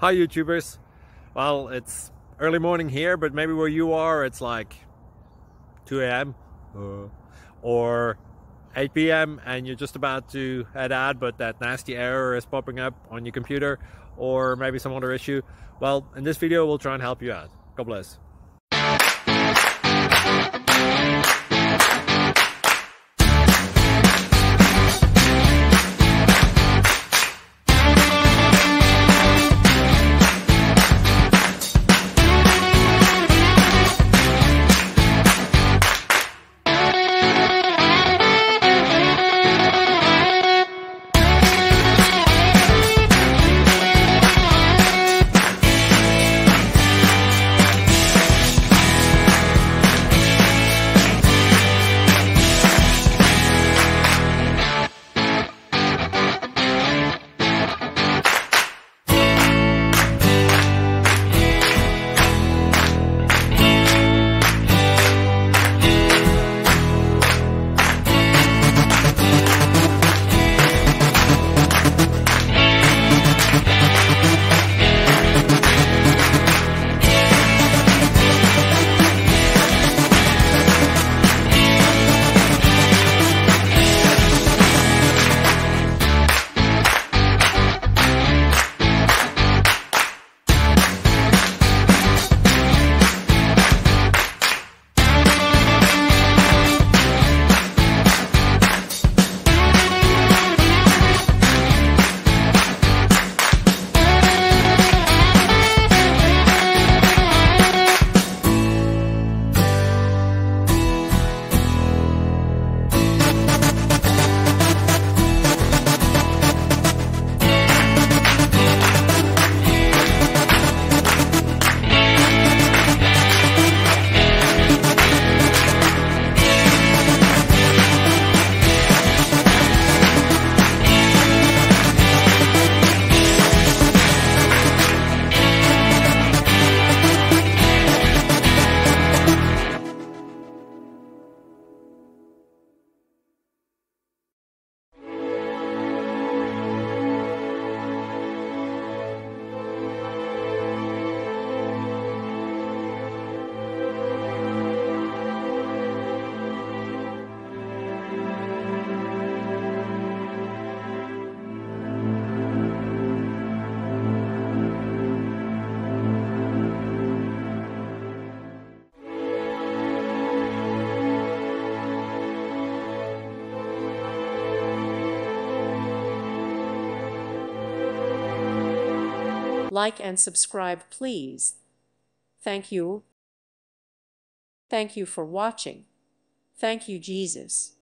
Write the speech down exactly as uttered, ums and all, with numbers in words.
Hi YouTubers. Well, it's early morning here, but maybe where you are it's like two A M uh, or eight P M and you're just about to head out, but that nasty error is popping up on your computer, or maybe some other issue. Well, in this video we'll try and help you out. God bless. Like and subscribe, please. Thank you. Thank you for watching. Thank you, Jesus.